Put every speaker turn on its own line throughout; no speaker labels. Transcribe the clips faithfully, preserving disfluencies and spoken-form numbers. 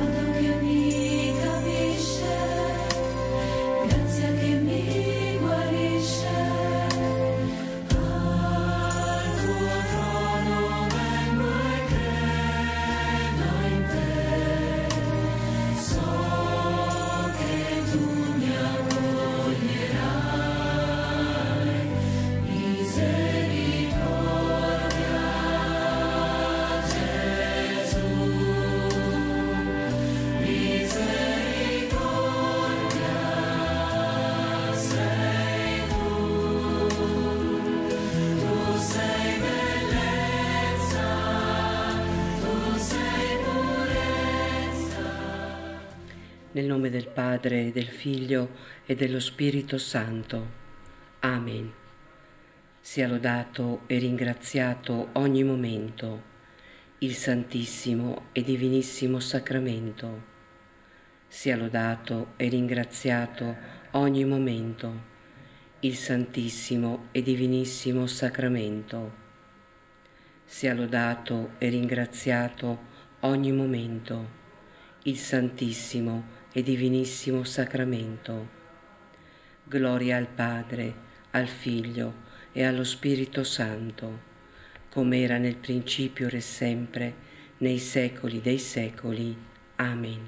Nel nome del Padre, del Figlio e dello Spirito Santo. Amen. Sia lodato e ringraziato ogni momento il Santissimo e Divinissimo Sacramento. Sia lodato e ringraziato ogni momento il Santissimo e Divinissimo Sacramento. Sia lodato e ringraziato ogni momento il Santissimo e Divinissimo Sacramento. Gloria al Padre, al Figlio e allo Spirito Santo, come era nel principio, ora e sempre, nei secoli dei secoli. Amen.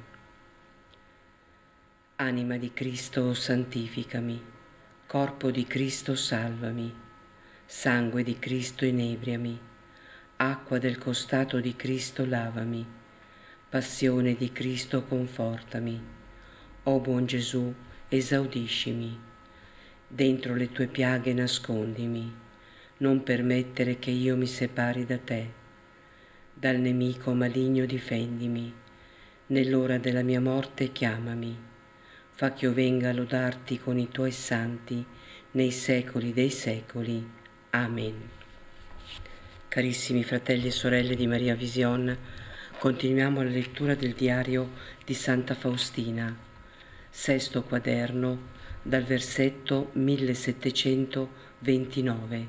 Anima di Cristo, santificami. Corpo di Cristo, salvami. Sangue di Cristo, inebriami. Acqua del costato di Cristo, lavami. Passione di Cristo, confortami. O buon Gesù, esaudiscimi. Dentro le tue piaghe nascondimi. Non permettere che io mi separi da te. Dal nemico maligno difendimi. Nell'ora della mia morte chiamami. Fa che io venga a lodarti con i tuoi santi nei secoli dei secoli. Amen. Carissimi fratelli e sorelle di Maria Vision, continuiamo la lettura del diario di Santa Faustina, sesto quaderno, dal versetto millesettecentoventinove.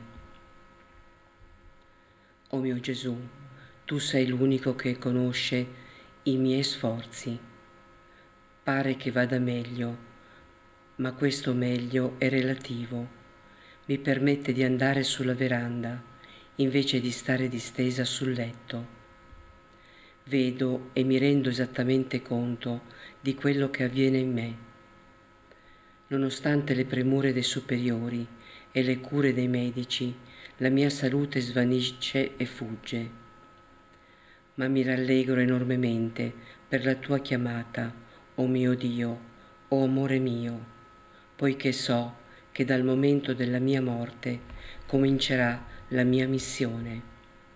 O mio Gesù, tu sei l'unico che conosce i miei sforzi. Pare che vada meglio, ma questo meglio è relativo. Mi permette di andare sulla veranda, invece di stare distesa sul letto. Vedo e mi rendo esattamente conto di quello che avviene in me. Nonostante le premure dei superiori e le cure dei medici, la mia salute svanisce e fugge. Ma mi rallegro enormemente per la tua chiamata, o mio Dio, o amore mio, poiché so che dal momento della mia morte comincerà la mia missione.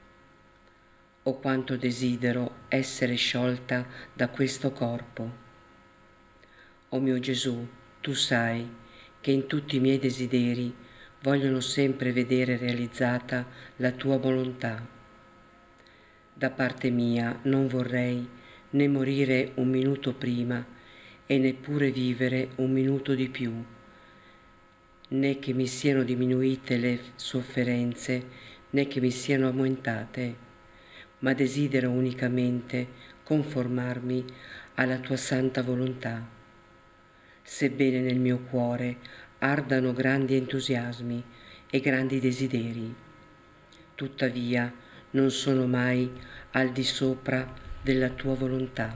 O quanto desidero essere sciolta da questo corpo. O mio Gesù, tu sai che in tutti i miei desideri vogliono sempre vedere realizzata la tua volontà. Da parte mia non vorrei né morire un minuto prima e neppure vivere un minuto di più, né che mi siano diminuite le sofferenze, né che mi siano aumentate, ma desidero unicamente conformarmi alla tua santa volontà. Sebbene nel mio cuore ardano grandi entusiasmi e grandi desideri, tuttavia non sono mai al di sopra della tua volontà.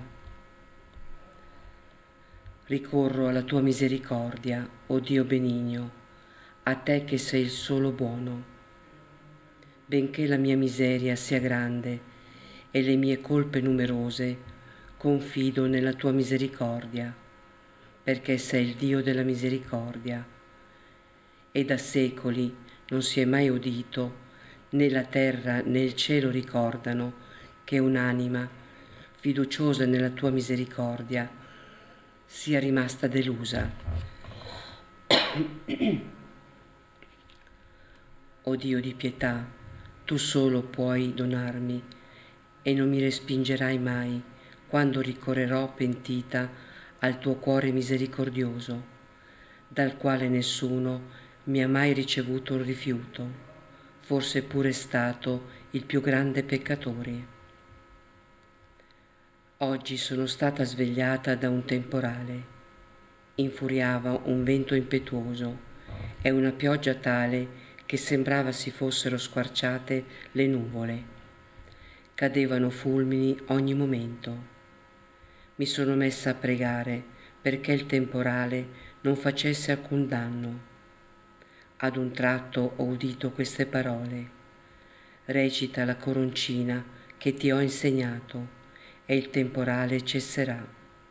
Ricorro alla tua misericordia, o Dio benigno, a te che sei il solo buono. Benché la mia miseria sia grande e le mie colpe numerose, confido nella tua misericordia, perché sei il Dio della misericordia. E da secoli non si è mai udito, né la terra né il cielo ricordano, che un'anima, fiduciosa nella tua misericordia, sia rimasta delusa. O Dio di pietà, tu solo puoi donarmi e non mi respingerai mai quando ricorrerò pentita al tuo cuore misericordioso, dal quale nessuno mi ha mai ricevuto un rifiuto, forse pure stato il più grande peccatore. Oggi sono stata svegliata da un temporale. Infuriava un vento impetuoso e una pioggia tale che sembrava si fossero squarciate le nuvole. Cadevano fulmini ogni momento. Mi sono messa a pregare perché il temporale non facesse alcun danno. Ad un tratto ho udito queste parole: recita la coroncina che ti ho insegnato e il temporale cesserà.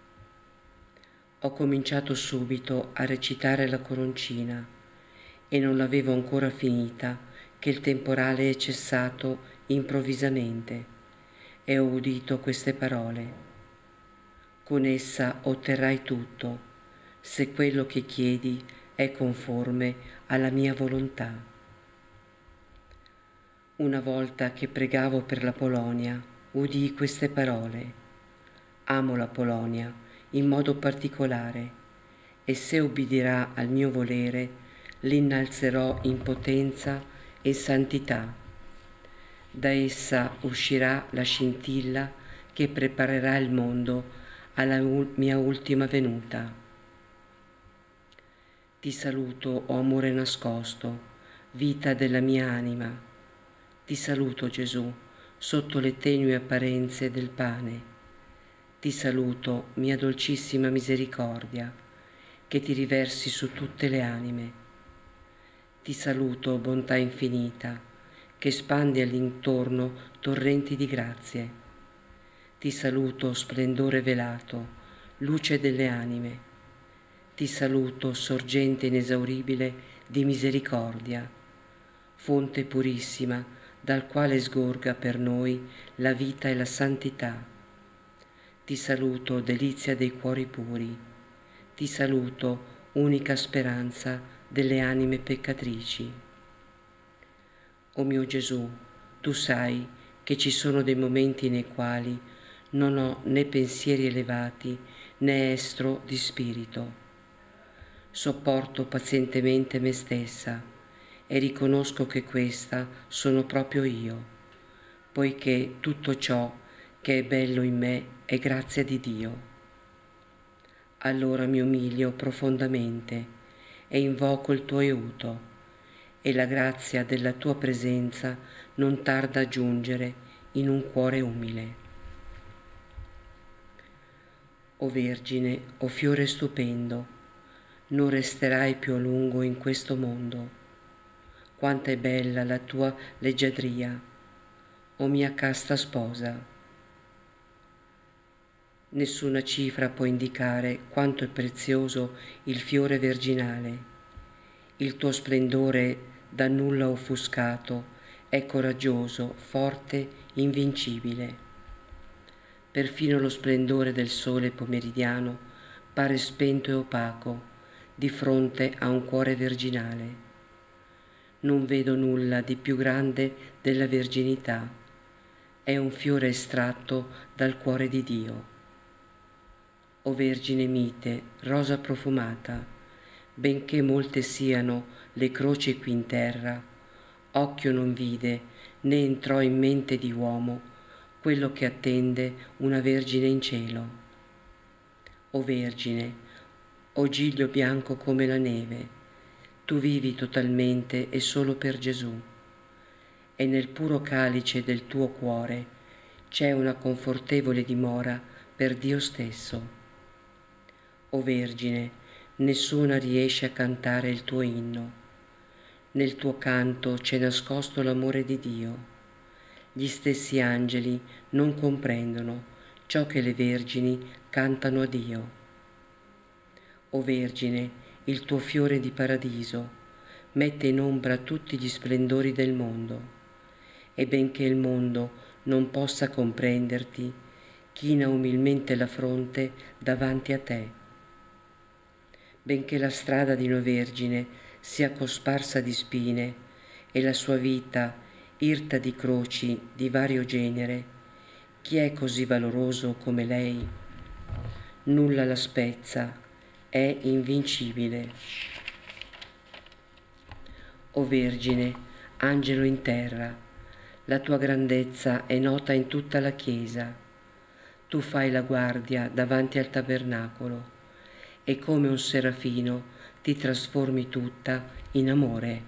Ho cominciato subito a recitare la coroncina e non l'avevo ancora finita che il temporale è cessato improvvisamente e ho udito queste parole: con essa otterrai tutto, se quello che chiedi è conforme alla mia volontà. Una volta che pregavo per la Polonia, udii queste parole: amo la Polonia in modo particolare e se ubbidirà al mio volere, l'innalzerò in potenza e santità. Da essa uscirà la scintilla che preparerà il mondo alla mia ultima venuta. Ti saluto, o amore nascosto, vita della mia anima. Ti saluto, Gesù, sotto le tenui apparenze del pane. Ti saluto, mia dolcissima misericordia, che ti riversi su tutte le anime. Ti saluto, bontà infinita, che spandi all'intorno torrenti di grazie. Ti saluto, splendore velato, luce delle anime. Ti saluto, sorgente inesauribile di misericordia, fonte purissima dal quale sgorga per noi la vita e la santità. Ti saluto, delizia dei cuori puri. Ti saluto, unica speranza delle anime peccatrici. O mio Gesù, tu sai che ci sono dei momenti nei quali non ho né pensieri elevati né estro di spirito. Sopporto pazientemente me stessa e riconosco che questa sono proprio io, poiché tutto ciò che è bello in me è grazia di Dio. Allora mi umilio profondamente e invoco il tuo aiuto, e la grazia della tua presenza non tarda a giungere in un cuore umile. O Vergine, o fiore stupendo, non resterai più a lungo in questo mondo. Quanta è bella la tua leggiadria, o mia casta sposa. Nessuna cifra può indicare quanto è prezioso il fiore virginale. Il tuo splendore da nulla offuscato è coraggioso, forte, invincibile. Perfino lo splendore del sole pomeridiano pare spento e opaco di fronte a un cuore virginale. Non vedo nulla di più grande della virginità. È un fiore estratto dal cuore di Dio. O Vergine mite, rosa profumata, benché molte siano le croci qui in terra, occhio non vide né entrò in mente di uomo quello che attende una Vergine in cielo. O Vergine, o giglio bianco come la neve, tu vivi totalmente e solo per Gesù, e nel puro calice del tuo cuore c'è una confortevole dimora per Dio stesso. O Vergine, nessuna riesce a cantare il tuo inno. Nel tuo canto c'è nascosto l'amore di Dio. Gli stessi angeli non comprendono ciò che le vergini cantano a Dio. O Vergine, il tuo fiore di paradiso mette in ombra tutti gli splendori del mondo, e benché il mondo non possa comprenderti, china umilmente la fronte davanti a te. Benché la strada di una Vergine sia cosparsa di spine e la sua vita irta di croci di vario genere, chi è così valoroso come lei? Nulla la spezza, è invincibile. O Vergine, angelo in terra, la tua grandezza è nota in tutta la Chiesa. tu fai la guardia davanti al tabernacolo e come un serafino ti trasformi tutta in amore.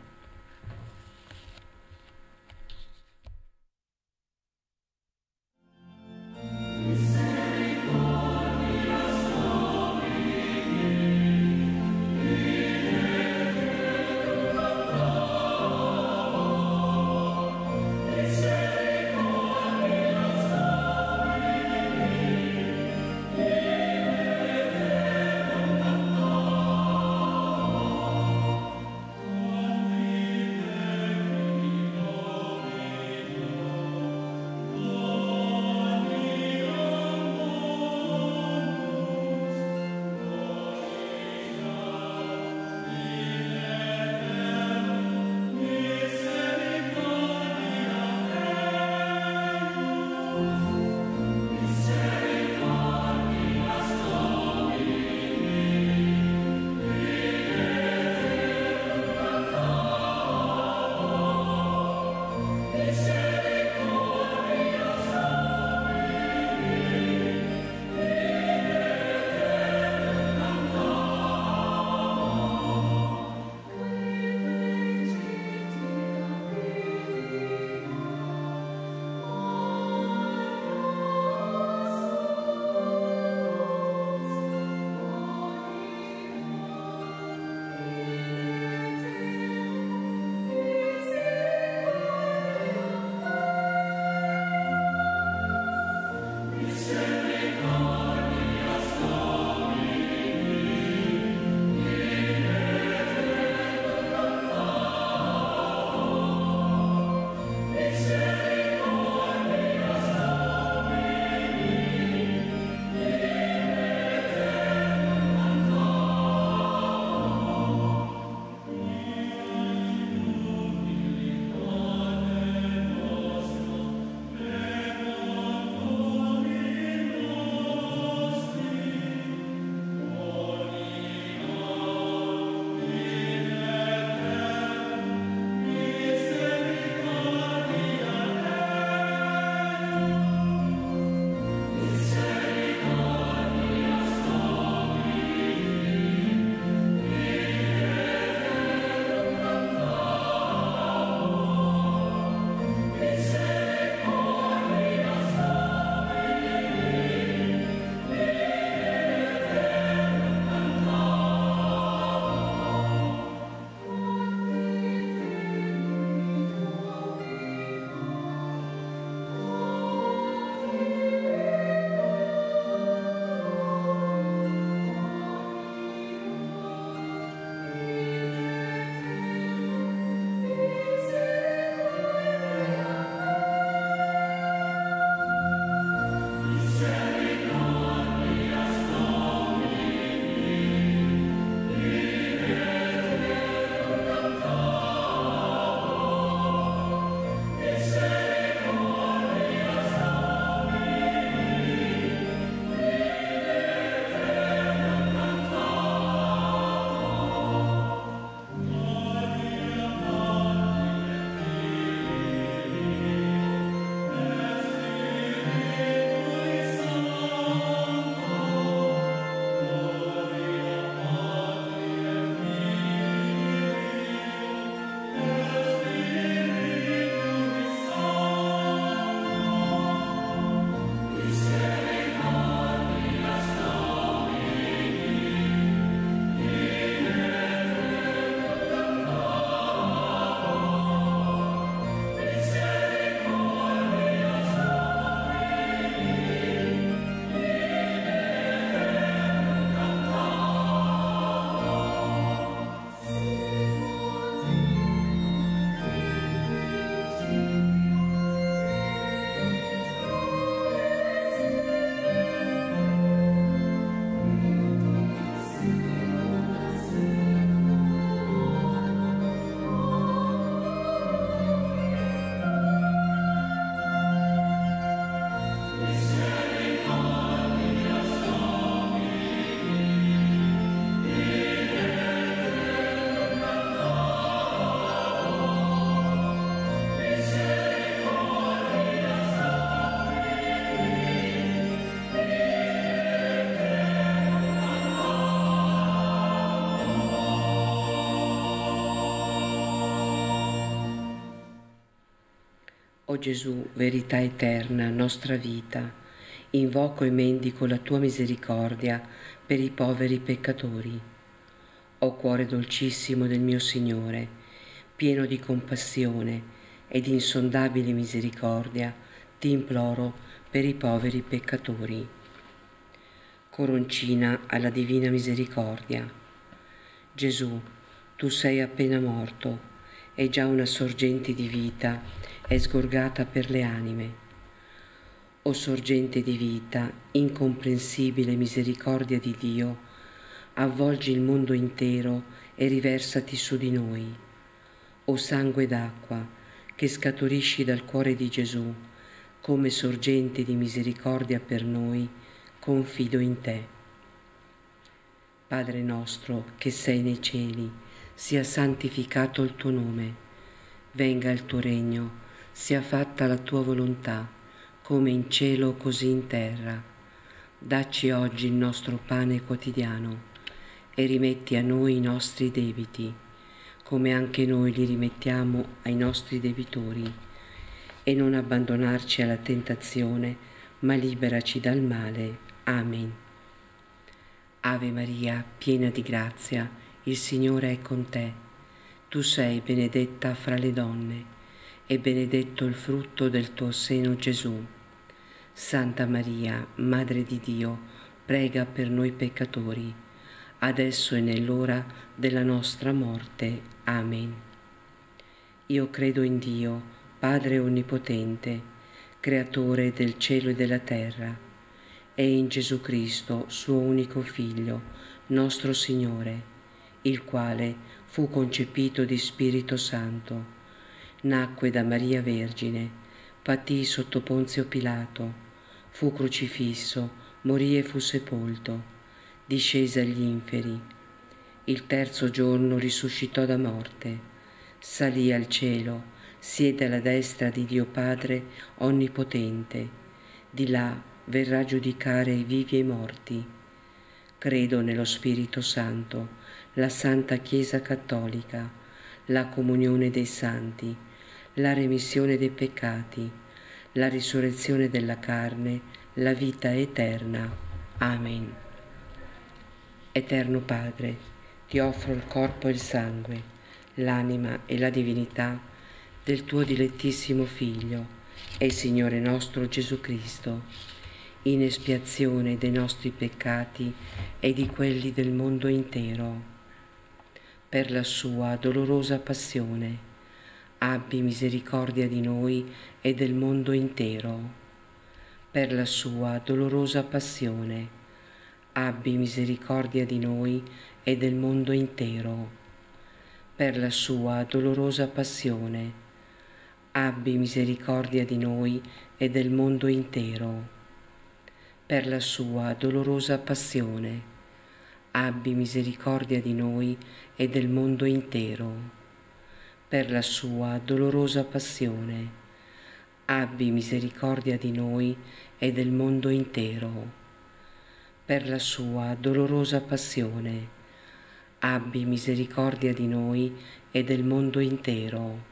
O Gesù, verità eterna, nostra vita, invoco e mendico la tua misericordia per i poveri peccatori. O cuore dolcissimo del mio Signore, pieno di compassione e di insondabile misericordia, ti imploro per i poveri peccatori. Coroncina alla divina misericordia. Gesù, tu sei appena morto, e già una sorgente di vita è sgorgata per le anime. O sorgente di vita, incomprensibile misericordia di Dio, avvolgi il mondo intero e riversati su di noi. O sangue d'acqua, che scaturisci dal cuore di Gesù, come sorgente di misericordia per noi, confido in te. Padre nostro, che sei nei cieli, sia santificato il tuo nome. Venga il tuo regno, sia fatta la tua volontà, come in cielo così in terra. Dacci oggi il nostro pane quotidiano e rimetti a noi i nostri debiti, come anche noi li rimettiamo ai nostri debitori. E non abbandonarci alla tentazione, ma liberaci dal male. Amen. Ave Maria, piena di grazia, il Signore è con te. Tu sei benedetta fra le donne, e benedetto il frutto del tuo seno, Gesù. Santa Maria, Madre di Dio, prega per noi peccatori, adesso e nell'ora della nostra morte. Amen. Io credo in Dio, Padre Onnipotente, Creatore del cielo e della terra, e in Gesù Cristo, suo unico Figlio, nostro Signore, il quale fu concepito di Spirito Santo, nacque da Maria Vergine, patì sotto Ponzio Pilato, fu crocifisso, morì e fu sepolto, discese agli inferi. Il terzo giorno risuscitò da morte, salì al cielo, siede alla destra di Dio Padre Onnipotente, di là verrà a giudicare i vivi e i morti. Credo nello Spirito Santo, la Santa Chiesa Cattolica, la comunione dei santi, la remissione dei peccati, la risurrezione della carne, la vita eterna. Amen. Eterno Padre, ti offro il corpo e il sangue, l'anima e la divinità del tuo dilettissimo Figlio e Signore nostro Gesù Cristo, in espiazione dei nostri peccati e di quelli del mondo intero. Per la sua dolorosa passione, abbi misericordia di noi e del mondo intero. Per la sua dolorosa passione, abbi misericordia di noi e del mondo intero. Per la sua dolorosa passione, abbi misericordia di noi e del mondo intero. Per la sua dolorosa passione, abbi misericordia di noi e del mondo intero. Per la sua dolorosa passione, abbi misericordia di noi e del mondo intero. Per la sua dolorosa passione, abbi misericordia di noi e del mondo intero.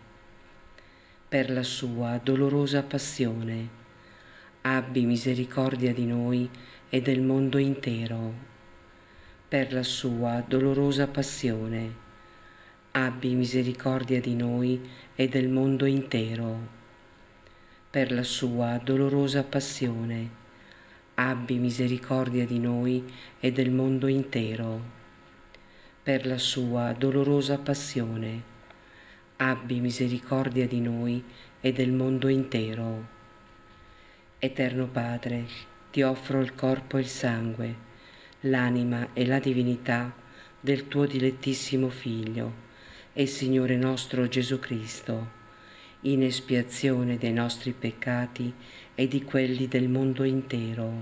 Per la sua dolorosa passione, abbi misericordia di noi e del mondo intero. Per la sua dolorosa passione, abbi misericordia di noi e del mondo intero. Per la sua dolorosa passione, abbi misericordia di noi e del mondo intero. Per la sua dolorosa passione, abbi misericordia di noi e del mondo intero. Eterno Padre, ti offro il corpo e il sangue, l'anima e la divinità del tuo dilettissimo Figlio e Signore nostro Gesù Cristo, in espiazione dei nostri peccati e di quelli del mondo intero.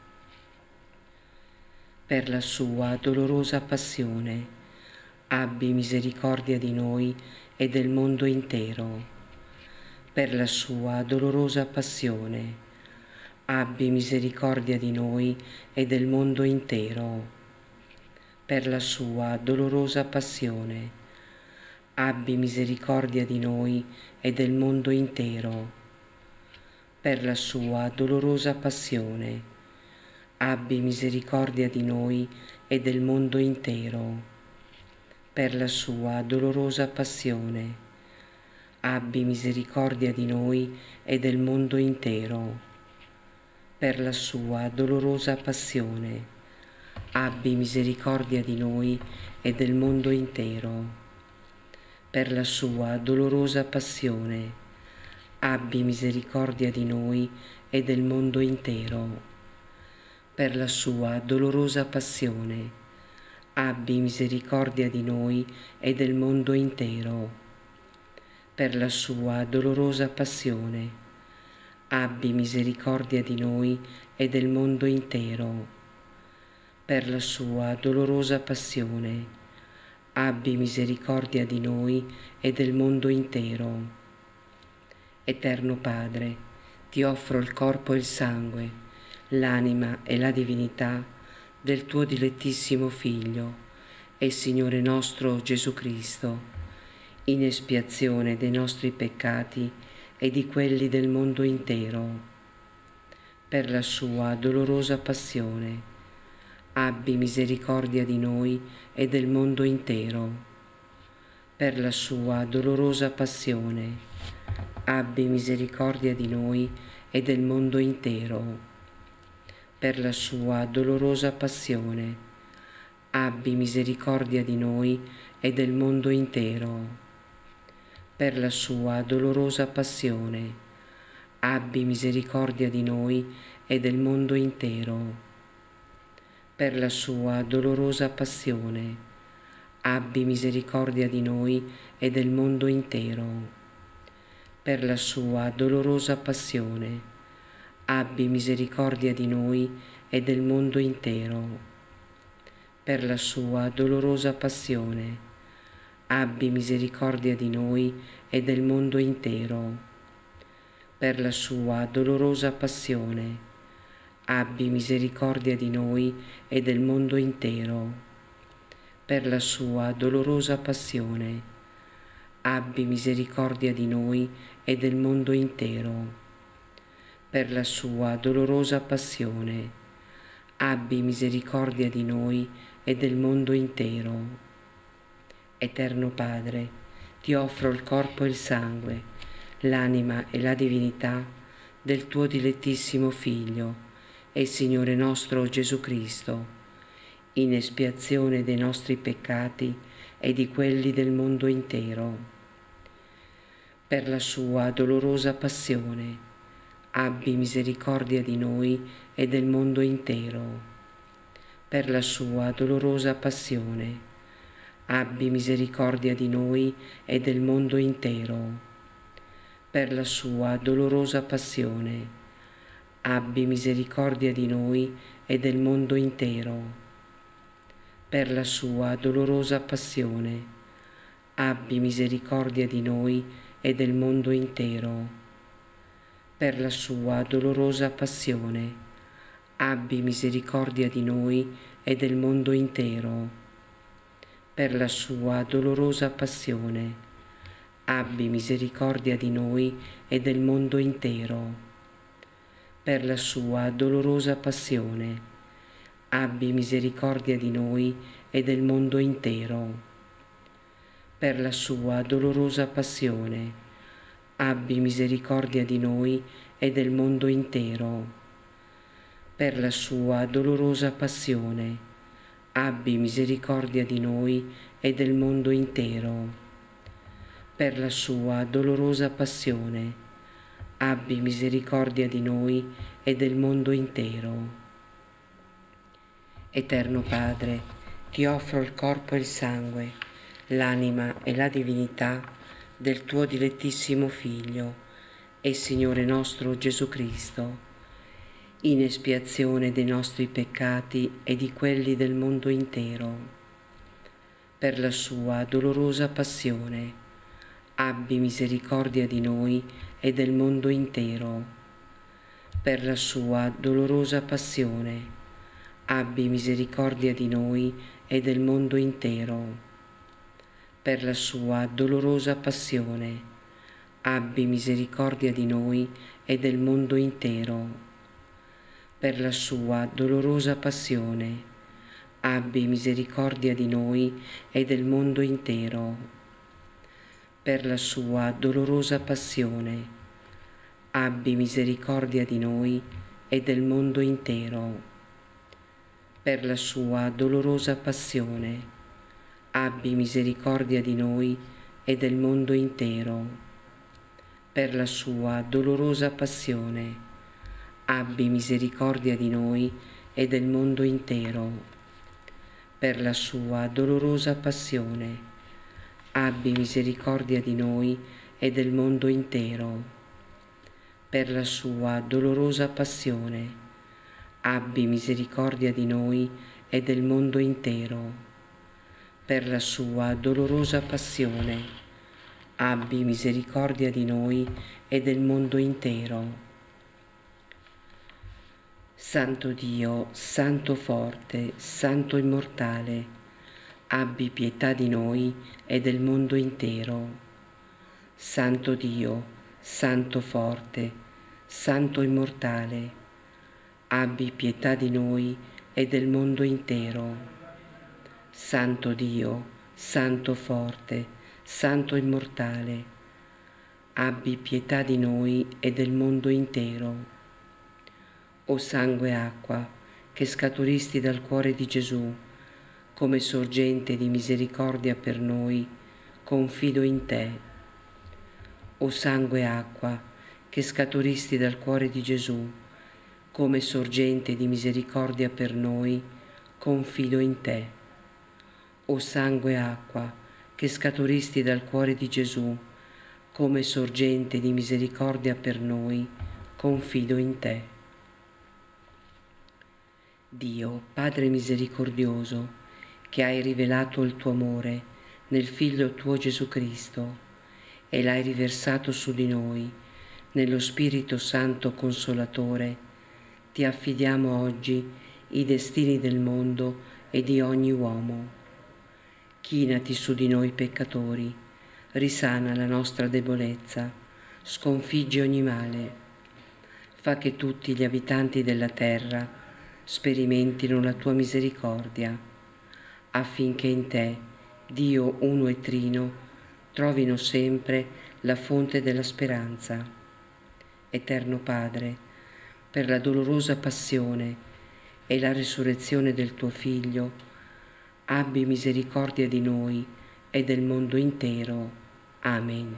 Per la sua dolorosa passione, abbi misericordia di noi e del mondo intero. Per la sua dolorosa passione, abbi misericordia di noi e del mondo intero. Per la sua dolorosa passione, abbi misericordia di noi e del mondo intero. per la sua dolorosa passione, abbi misericordia di noi e del mondo intero. Per la sua dolorosa passione, abbi misericordia di noi e del mondo intero. Per la sua dolorosa passione, abbi misericordia di noi e del mondo intero. Per la sua dolorosa passione, abbi misericordia di noi e del mondo intero. Per la sua dolorosa passione, abbi misericordia di noi e del mondo intero. Per la sua dolorosa passione, abbi misericordia di noi e del mondo intero. Per la sua dolorosa passione, abbi misericordia di noi e del mondo intero. Eterno Padre, ti offro il corpo e il sangue, l'anima e la divinità del tuo dilettissimo Figlio e Signore nostro Gesù Cristo, in espiazione dei nostri peccati e di quelli del mondo intero. Per la sua dolorosa passione, abbi misericordia di noi e del mondo intero. Per la sua dolorosa passione, abbi misericordia di noi e del mondo intero. Per la sua dolorosa passione, abbi misericordia di noi e del mondo intero. Per la sua dolorosa passione, abbi misericordia di noi e del mondo intero. Per la sua dolorosa passione, abbi misericordia di noi e del mondo intero. Per la sua dolorosa passione, abbi misericordia di noi e del mondo intero. Per la sua dolorosa passione, abbi misericordia di noi e del mondo intero. Per la sua dolorosa passione, abbi misericordia di noi e del mondo intero. Per la sua dolorosa passione, abbi misericordia di noi e del mondo intero. Per la sua dolorosa passione, abbi misericordia di noi e del mondo intero. Eterno Padre, ti offro il corpo e il sangue, l'anima e la divinità del tuo dilettissimo Figlio e Signore nostro Gesù Cristo, in espiazione dei nostri peccati e di quelli del mondo intero. Per la sua dolorosa passione, abbi misericordia di noi e del mondo intero. Per la sua dolorosa passione, abbi misericordia di noi e del mondo intero. Per la sua dolorosa passione, abbi misericordia di noi e del mondo intero. Per la sua dolorosa passione, abbi misericordia di noi e del mondo intero. Per la sua dolorosa passione, abbi misericordia di noi e del mondo intero. Per la sua dolorosa passione, abbi misericordia di noi e del mondo intero. Per la sua dolorosa passione, abbi misericordia di noi e del mondo intero. Per la sua dolorosa passione, abbi misericordia di noi e del mondo intero. Per la sua dolorosa passione, abbi misericordia di noi e del mondo intero. Per la sua dolorosa passione, abbi misericordia di noi e del mondo intero. Eterno Padre, ti offro il corpo e il sangue, l'anima e la divinità del tuo dilettissimo Figlio e Signore nostro Gesù Cristo, in espiazione dei nostri peccati e di quelli del mondo intero. Per la sua dolorosa passione, abbi misericordia di noi e del mondo intero. Per la sua dolorosa passione, abbi misericordia di noi e del mondo intero. Per la sua dolorosa passione, abbi misericordia di noi e del mondo intero. Per la sua dolorosa passione, abbi misericordia di noi e del mondo intero. Per la sua dolorosa passione, abbi misericordia di noi e del mondo intero. Per la sua dolorosa passione, abbi misericordia di noi e del mondo intero. Per la sua dolorosa passione, abbi misericordia di noi e del mondo intero. Per la sua dolorosa passione, abbi misericordia di noi e del mondo intero. Per la sua dolorosa passione, abbi misericordia di noi e del mondo intero. Per la sua dolorosa passione, abbi misericordia di noi e del mondo intero. Santo Dio, Santo forte, Santo immortale, abbi pietà di noi e del mondo intero. Santo Dio, Santo forte, Santo immortale, abbi pietà di noi e del mondo intero. Santo Dio, Santo forte, Santo immortale, abbi pietà di noi e del mondo intero. O sangue e acqua, che scaturisti dal cuore di Gesù, come sorgente di misericordia per noi, confido in te. O sangue e acqua, che scaturisti dal cuore di Gesù, come sorgente di misericordia per noi, confido in te. O sangue e acqua, che scaturisti dal cuore di Gesù, come sorgente di misericordia per noi, confido in te. Dio, Padre misericordioso, che hai rivelato il tuo amore nel Figlio tuo Gesù Cristo e l'hai riversato su di noi, nello Spirito Santo Consolatore, ti affidiamo oggi i destini del mondo e di ogni uomo. Chinati su di noi peccatori, risana la nostra debolezza, sconfiggi ogni male. Fa che tutti gli abitanti della terra sperimentino la tua misericordia, affinché in te, Dio uno e trino, trovino sempre la fonte della speranza. Eterno Padre, per la dolorosa passione e la risurrezione del tuo Figlio, abbi misericordia di noi e del mondo intero. Amen.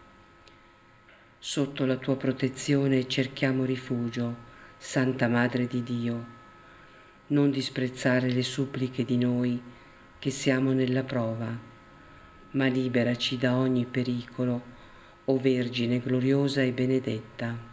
Sotto la tua protezione cerchiamo rifugio, Santa Madre di Dio. Non disprezzare le suppliche di noi che siamo nella prova, ma liberaci da ogni pericolo, o Vergine gloriosa e benedetta.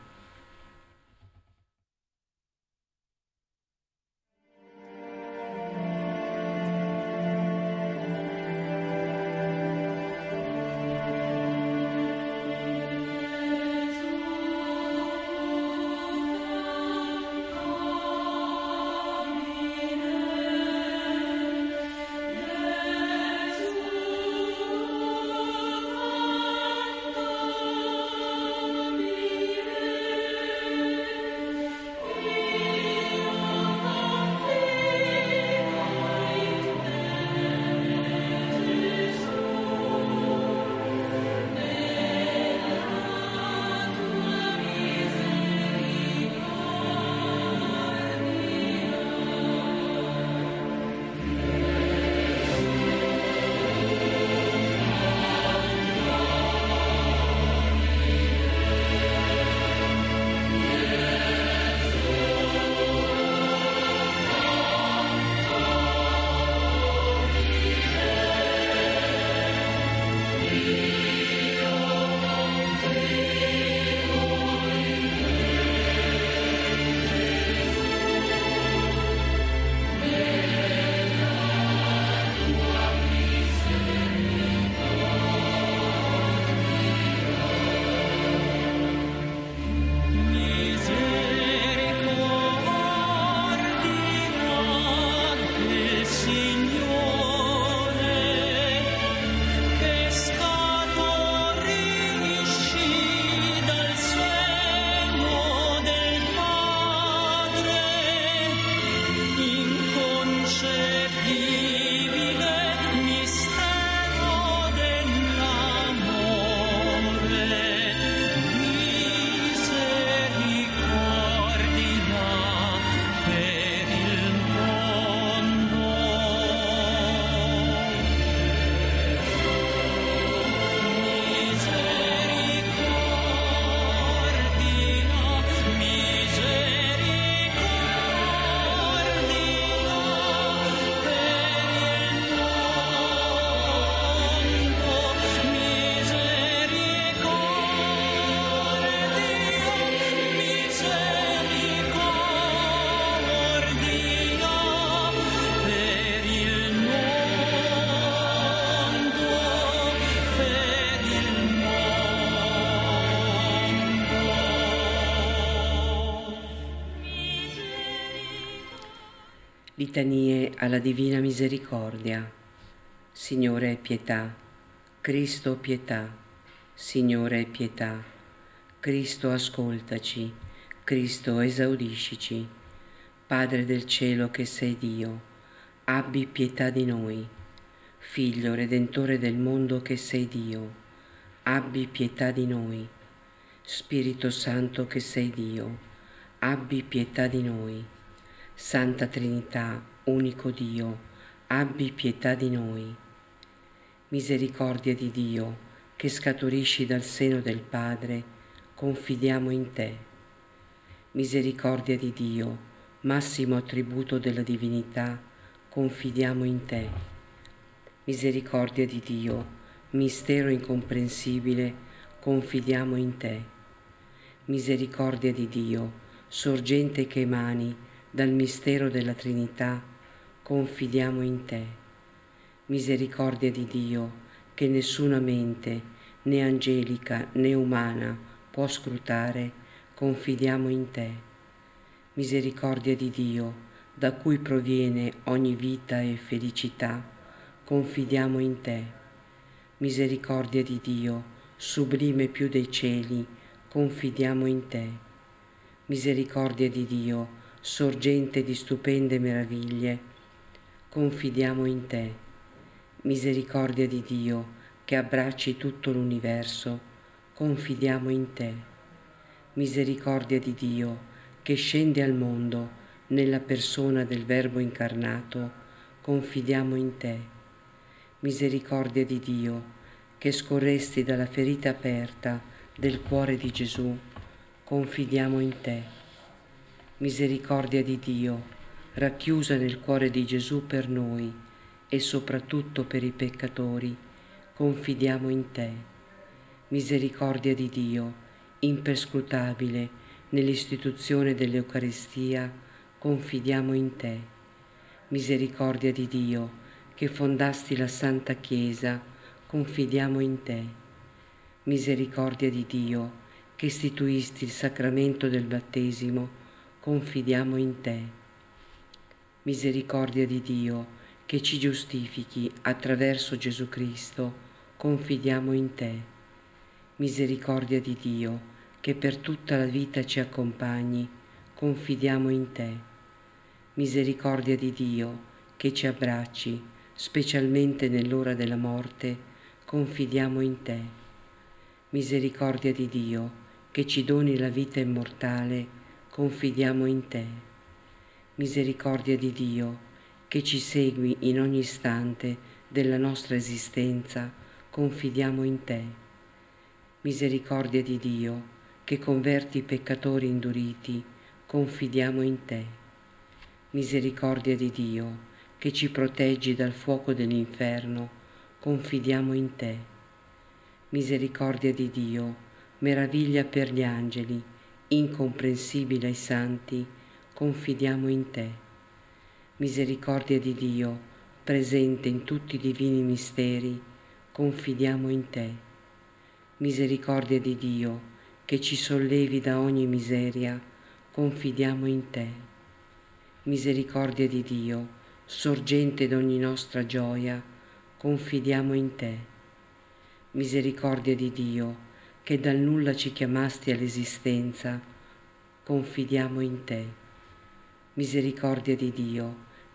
Litanie alla Divina Misericordia. Signore, pietà. Cristo, pietà. Signore, pietà. Cristo, ascoltaci. Cristo, esaudiscici. Padre del cielo che sei Dio, abbi pietà di noi. Figlio Redentore del mondo che sei Dio, abbi pietà di noi. Spirito Santo che sei Dio, abbi pietà di noi. Santa Trinità, unico Dio, abbi pietà di noi. Misericordia di Dio, che scaturisci dal seno del Padre, confidiamo in te. Misericordia di Dio, massimo attributo della divinità, confidiamo in te. Misericordia di Dio, mistero incomprensibile, confidiamo in te. Misericordia di Dio, sorgente che emani dal mistero della Trinità, confidiamo in te. Misericordia di Dio, che nessuna mente, né angelica né umana, può scrutare, confidiamo in te. Misericordia di Dio, da cui proviene ogni vita e felicità, confidiamo in te. Misericordia di Dio, sublime più dei cieli, confidiamo in te. Misericordia di Dio, sorgente di stupende meraviglie, confidiamo in te. Misericordia di Dio, che abbracci tutto l'universo, confidiamo in te. Misericordia di Dio, che scende al mondo nella persona del Verbo incarnato, confidiamo in te. Misericordia di Dio, che scorresti dalla ferita aperta del cuore di Gesù, confidiamo in te. Misericordia di Dio, racchiusa nel cuore di Gesù per noi e soprattutto per i peccatori, confidiamo in te. Misericordia di Dio, imperscrutabile nell'istituzione dell'Eucaristia, confidiamo in te. Misericordia di Dio, che fondasti la Santa Chiesa, confidiamo in te. Misericordia di Dio, che istituisti il sacramento del battesimo, confidiamo in te. Misericordia di Dio, che ci giustifichi attraverso Gesù Cristo, confidiamo in te. Misericordia di Dio, che per tutta la vita ci accompagni, confidiamo in te. Misericordia di Dio, che ci abbracci, specialmente nell'ora della morte, confidiamo in te. Misericordia di Dio, che ci doni la vita immortale, confidiamo in te. Misericordia di Dio, che ci segui in ogni istante della nostra esistenza, confidiamo in te. Misericordia di Dio, che converti i peccatori induriti, confidiamo in te. Misericordia di Dio, che ci proteggi dal fuoco dell'inferno, confidiamo in te. Misericordia di Dio, meraviglia per gli angeli, incomprensibile ai santi, confidiamo in te. Misericordia di Dio, presente in tutti i divini misteri, confidiamo in te. Misericordia di Dio, che ci sollevi da ogni miseria, confidiamo in te. Misericordia di Dio, sorgente d'ogni nostra gioia, confidiamo in te. Misericordia di Dio, che dal nulla ci chiamasti all'esistenza, confidiamo in te. Misericordia di Dio,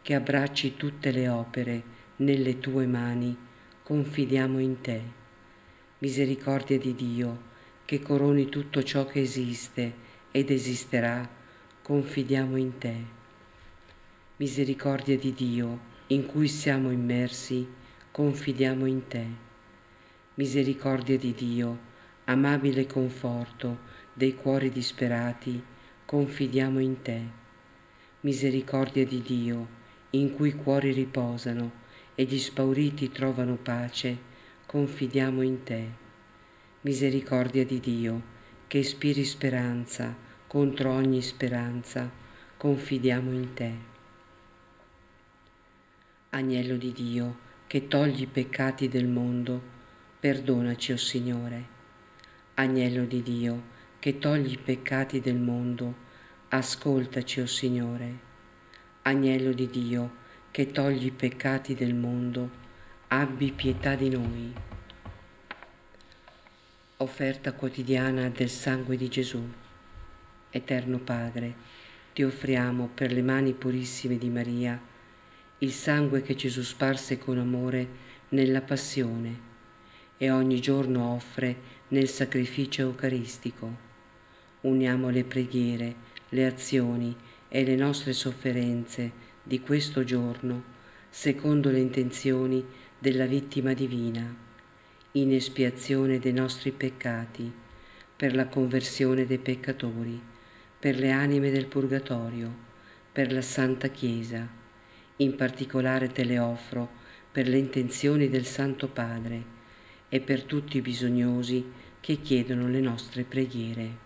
che abbracci tutte le opere nelle tue mani, confidiamo in te. Misericordia di Dio, che coroni tutto ciò che esiste ed esisterà, confidiamo in te. Misericordia di Dio, in cui siamo immersi, confidiamo in te. Misericordia di Dio, amabile conforto dei cuori disperati, confidiamo in te. Misericordia di Dio, in cui i cuori riposano e gli spauriti trovano pace, confidiamo in te. Misericordia di Dio, che ispiri speranza contro ogni speranza, confidiamo in te. Agnello di Dio, che togli i peccati del mondo, perdonaci, o Signore. Agnello di Dio, che togli i peccati del mondo, ascoltaci, o Signore. Agnello di Dio, che togli i peccati del mondo, abbi pietà di noi. Offerta quotidiana del sangue di Gesù. Eterno Padre, ti offriamo per le mani purissime di Maria il sangue che Gesù sparse con amore nella passione e ogni giorno offre nel sacrificio eucaristico. Uniamo le preghiere, le azioni e le nostre sofferenze di questo giorno secondo le intenzioni della vittima divina, in espiazione dei nostri peccati, per la conversione dei peccatori, per le anime del purgatorio, per la Santa Chiesa. In particolare te le offro per le intenzioni del Santo Padre e per tutti i bisognosi che chiedono le nostre preghiere.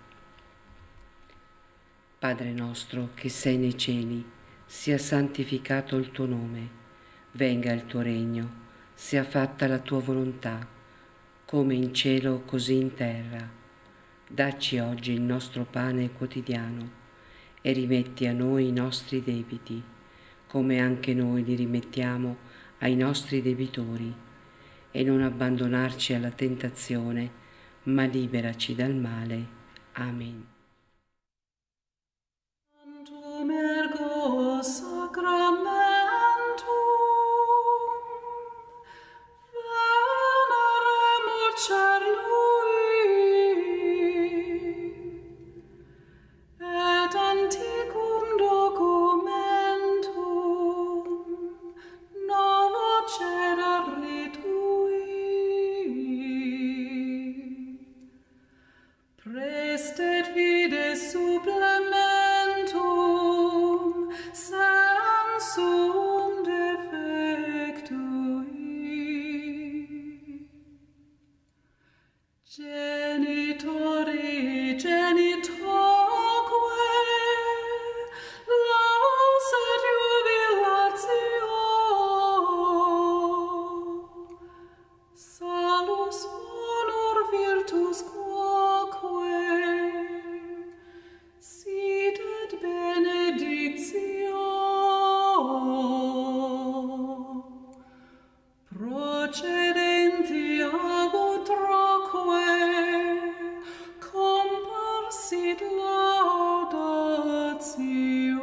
Padre nostro che sei nei cieli, sia santificato il tuo nome, venga il tuo regno, sia fatta la tua volontà, come in cielo così in terra. Dacci oggi il nostro pane quotidiano e rimetti a noi i nostri debiti, come anche noi li rimettiamo ai nostri debitori, e non abbandonarci alla tentazione, ma liberaci dal male. Amen.
Ergo sacramentum veneremur cerlui et antiquum documentum novo cerere tui prestet vide supplementum sensum defectui. Genitori genitoque lauset jubilatio, salus honor virtus quoque sidet benedictio, procedenti ab utroque comparsit laudatio.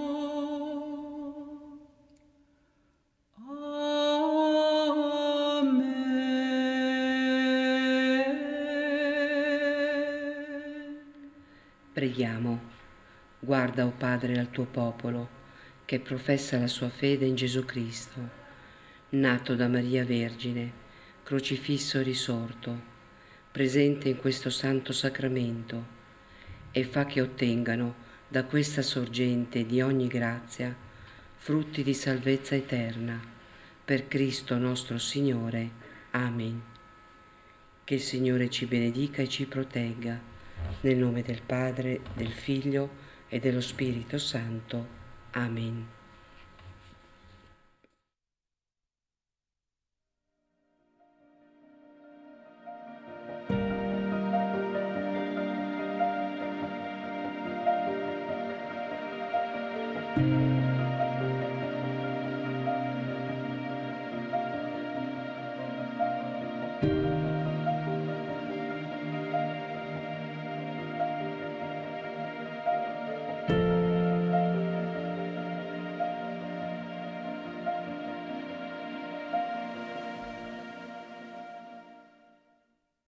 Preghiamo. Guarda, o Padre, al tuo popolo, che professa la sua fede in Gesù Cristo, nato da Maria Vergine, crocifisso e risorto, presente in questo santo sacramento, e fa che ottengano da questa sorgente di ogni grazia frutti di salvezza eterna, per Cristo nostro Signore. Amen. Che il Signore ci benedica e ci protegga, nel nome del Padre, del Figlio e dello Spirito Santo. Amen.